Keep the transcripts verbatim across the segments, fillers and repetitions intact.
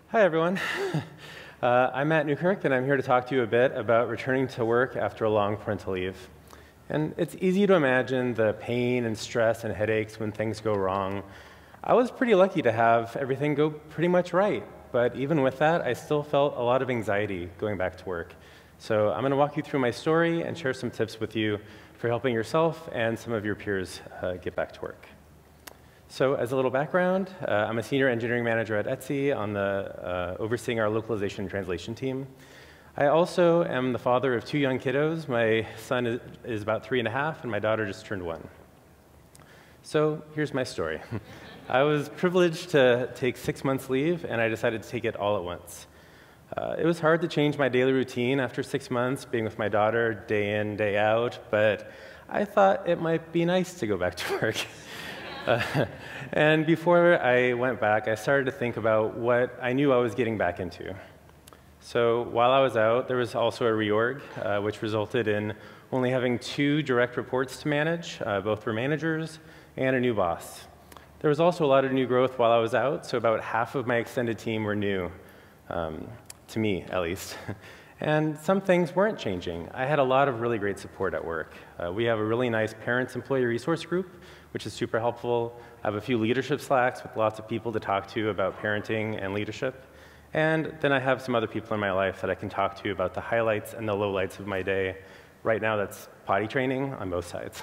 Hi, everyone. uh, I'm Matt Newkirk, and I'm here to talk to you a bit about returning to work after a long parental leave. And it's easy to imagine the pain and stress and headaches when things go wrong. I was pretty lucky to have everything go pretty much right, but even with that, I still felt a lot of anxiety going back to work. So I'm going to walk you through my story and share some tips with you for helping yourself and some of your peers uh, get back to work. So as a little background, uh, I'm a senior engineering manager at Etsy on the uh, overseeing our localization and translation team. I also am the father of two young kiddos. My son is, is about three and a half, and my daughter just turned one. So here's my story. I was privileged to take six months leave, and I decided to take it all at once. Uh, it was hard to change my daily routine after six months, being with my daughter day in, day out, but I thought it might be nice to go back to work. Uh, and before I went back, I started to think about what I knew I was getting back into. So while I was out, there was also a reorg, uh, which resulted in only having two direct reports to manage. Uh, both were managers and a new boss. There was also a lot of new growth while I was out, so about half of my extended team were new, um, to me at least. And some things weren't changing. I had a lot of really great support at work. Uh, we have a really nice parents-employee resource group, which is super helpful. I have a few leadership Slacks with lots of people to talk to about parenting and leadership. And then I have some other people in my life that I can talk to about the highlights and the lowlights of my day. Right now, that's potty training on both sides.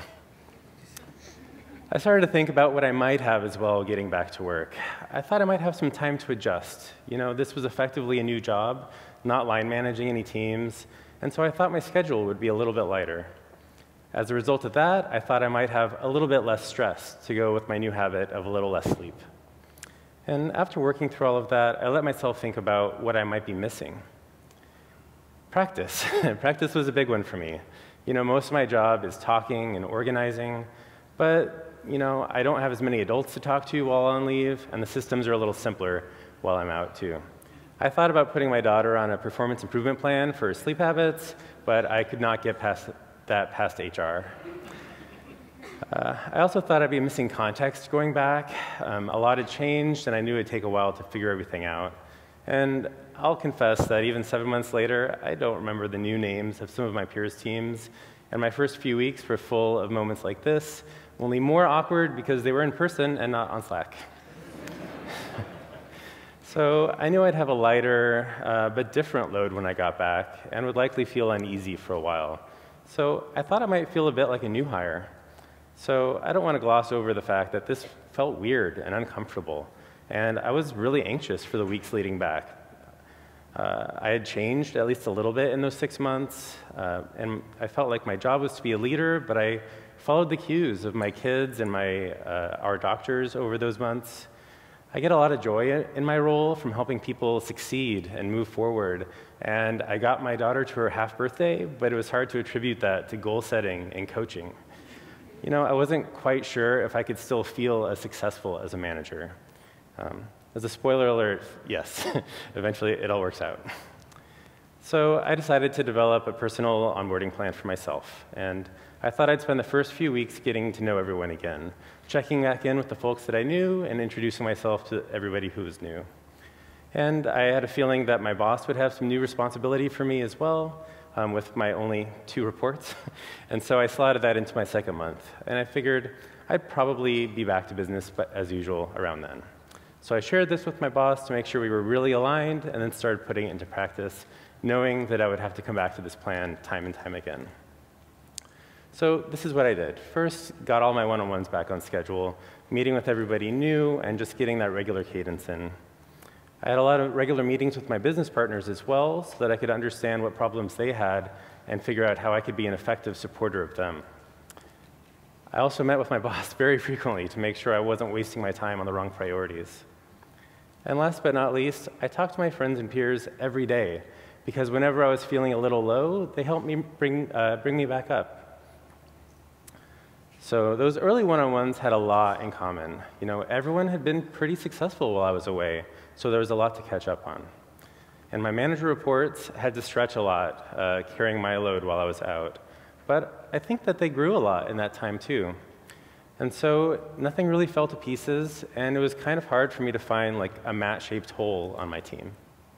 I started to think about what I might have as well getting back to work. I thought I might have some time to adjust. You know, this was effectively a new job, not line managing any teams, and so I thought my schedule would be a little bit lighter. As a result of that, I thought I might have a little bit less stress to go with my new habit of a little less sleep. And after working through all of that, I let myself think about what I might be missing. Practice. Practice was a big one for me. You know, most of my job is talking and organizing, but you know, I don't have as many adults to talk to while on leave, and the systems are a little simpler while I'm out too. I thought about putting my daughter on a performance improvement plan for sleep habits, but I could not get past that past H R. Uh, I also thought I'd be missing context going back. Um, a lot had changed, and I knew it'd take a while to figure everything out. And I'll confess that even seven months later, I don't remember the new names of some of my peers' teams, and my first few weeks were full of moments like this, only more awkward because they were in person and not on Slack. So I knew I'd have a lighter uh, but different load when I got back and would likely feel uneasy for a while. So I thought I might feel a bit like a new hire. So I don't want to gloss over the fact that this felt weird and uncomfortable, and I was really anxious for the weeks leading back. Uh, I had changed at least a little bit in those six months, uh, and I felt like my job was to be a leader, but I followed the cues of my kids and my, uh, our doctors over those months. I get a lot of joy in my role from helping people succeed and move forward. And I got my daughter to her half birthday, but it was hard to attribute that to goal setting and coaching. You know, I wasn't quite sure if I could still feel as successful as a manager. Um, as a spoiler alert, yes, eventually it all works out. So I decided to develop a personal onboarding plan for myself. And I thought I'd spend the first few weeks getting to know everyone again, checking back in with the folks that I knew and introducing myself to everybody who was new. And I had a feeling that my boss would have some new responsibility for me as well, um, with my only two reports. And so I slotted that into my second month. And I figured I'd probably be back to business as usual around then. So I shared this with my boss to make sure we were really aligned, and then started putting it into practice, knowing that I would have to come back to this plan time and time again. So this is what I did. First, got all my one-on-ones back on schedule, meeting with everybody new, and just getting that regular cadence in. I had a lot of regular meetings with my business partners as well, so that I could understand what problems they had and figure out how I could be an effective supporter of them. I also met with my boss very frequently to make sure I wasn't wasting my time on the wrong priorities. And last but not least, I talked to my friends and peers every day, because whenever I was feeling a little low, they helped me bring, uh, bring me back up. So those early one-on-ones had a lot in common. You know, everyone had been pretty successful while I was away, so there was a lot to catch up on. And my manager reports had to stretch a lot, uh, carrying my load while I was out. But I think that they grew a lot in that time too. And so nothing really fell to pieces, and it was kind of hard for me to find like a mat-shaped hole on my team.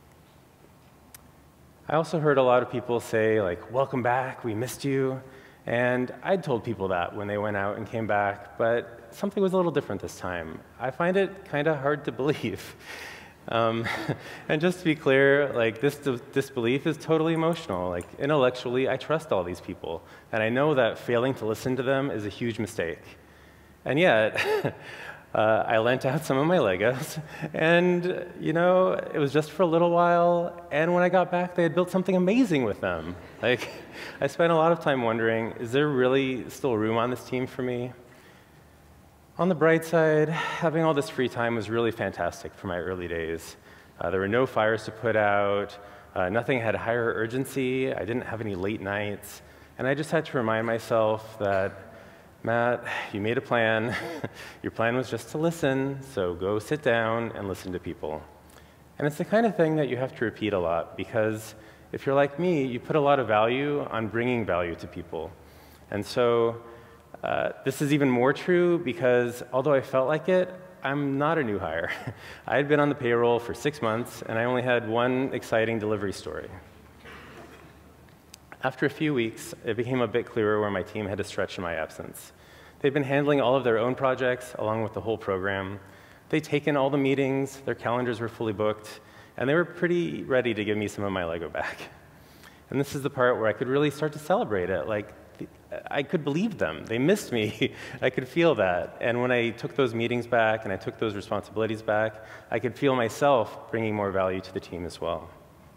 I also heard a lot of people say, like, welcome back, we missed you. And I'd told people that when they went out and came back, but something was a little different this time. I find it kind of hard to believe. Um, and just to be clear, like, this disbelief is totally emotional. Like, intellectually, I trust all these people, and I know that failing to listen to them is a huge mistake. And yet, uh, I lent out some of my Legos, and, you know, it was just for a little while, and when I got back, they had built something amazing with them. Like, I spent a lot of time wondering, is there really still room on this team for me? On the bright side, having all this free time was really fantastic for my early days. Uh, there were no fires to put out, uh, nothing had higher urgency, I didn't have any late nights, and I just had to remind myself that, Matt, you made a plan. Your plan was just to listen, so go sit down and listen to people. And it's the kind of thing that you have to repeat a lot, because if you're like me, you put a lot of value on bringing value to people. And so uh, this is even more true because although I felt like it, I'm not a new hire. I had been on the payroll for six months, and I only had one exciting delivery story. After a few weeks, it became a bit clearer where my team had to stretch in my absence. They'd been handling all of their own projects along with the whole program. They'd taken all the meetings, their calendars were fully booked, and they were pretty ready to give me some of my Lego back. And this is the part where I could really start to celebrate it. Like, I could believe them. They missed me. I could feel that. And when I took those meetings back and I took those responsibilities back, I could feel myself bringing more value to the team as well.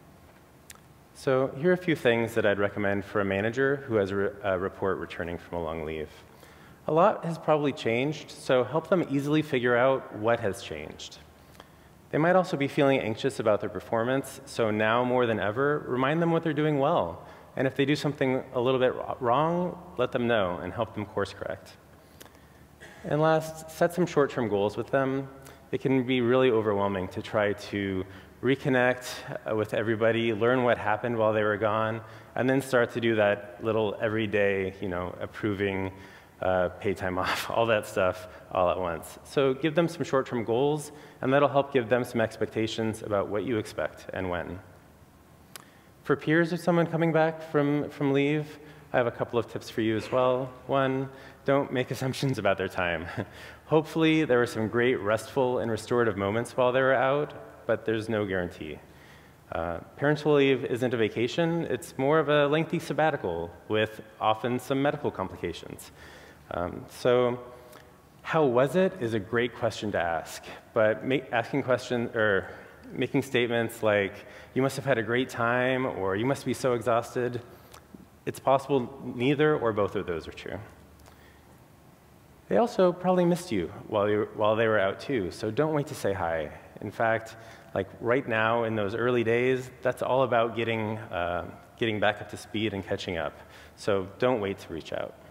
So here are a few things that I'd recommend for a manager who has a, re a report returning from a long leave. A lot has probably changed, so help them easily figure out what has changed. They might also be feeling anxious about their performance, so now more than ever, remind them what they're doing well. And if they do something a little bit wrong, let them know and help them course correct. And last, set some short-term goals with them. It can be really overwhelming to try to reconnect with everybody, learn what happened while they were gone, and then start to do that little everyday, you know, approving, uh, pay time off, all that stuff all at once. So give them some short-term goals, and that'll help give them some expectations about what you expect and when. For peers of someone coming back from, from leave, I have a couple of tips for you as well. One, don't make assumptions about their time. Hopefully, there were some great restful and restorative moments while they were out, but there's no guarantee. Uh, parental leave isn't a vacation, it's more of a lengthy sabbatical with often some medical complications. Um, so how was it is a great question to ask, but make, asking questions or making statements like, you must have had a great time, or you must be so exhausted, it's possible neither or both of those are true. They also probably missed you while, you while they were out too, so don't wait to say hi. In fact, like right now in those early days, that's all about getting, uh, getting back up to speed and catching up. So don't wait to reach out.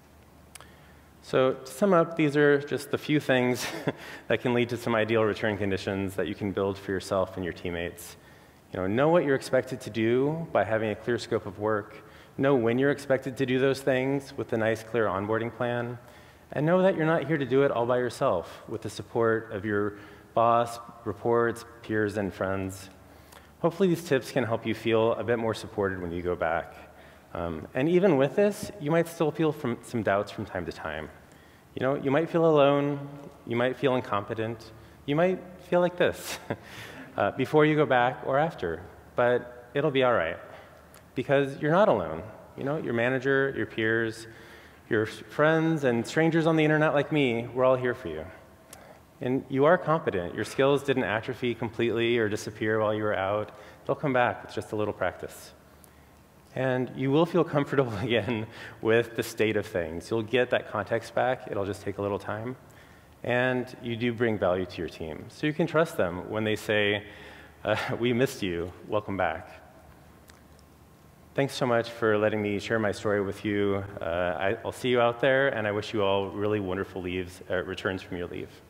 So to sum up, these are just the few things that can lead to some ideal return conditions that you can build for yourself and your teammates. You know, know what you're expected to do by having a clear scope of work. Know when you're expected to do those things with a nice, clear onboarding plan. And know that you're not here to do it all by yourself with the support of your boss, reports, peers, and friends. Hopefully these tips can help you feel a bit more supported when you go back. Um, and even with this, you might still feel from, some doubts from time to time. You know, you might feel alone, you might feel incompetent, you might feel like this uh, before you go back or after, but it'll be all right because you're not alone. You know, your manager, your peers, your friends, and strangers on the internet like me, we're all here for you. And you are competent. Your skills didn't atrophy completely or disappear while you were out. They'll come back with just a little practice. And you will feel comfortable again with the state of things. You'll get that context back. It'll just take a little time. And you do bring value to your team. So you can trust them when they say, uh, we missed you, welcome back. Thanks so much for letting me share my story with you. Uh, I, I'll see you out there, and I wish you all really wonderful leaves, uh, returns from your leave.